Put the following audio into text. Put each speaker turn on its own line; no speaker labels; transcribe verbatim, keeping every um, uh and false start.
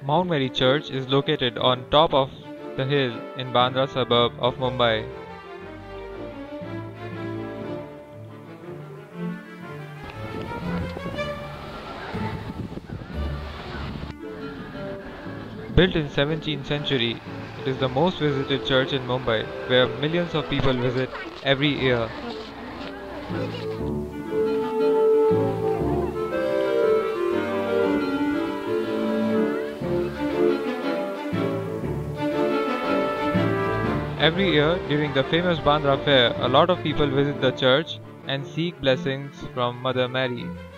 Mount Mary Church is located on top of the hill in Bandra suburb of Mumbai. Built in seventeenth century, it is the most visited church in Mumbai, where millions of people visit every year. Every year, during the famous Bandra fair, a lot of people visit the church and seek blessings from Mother Mary.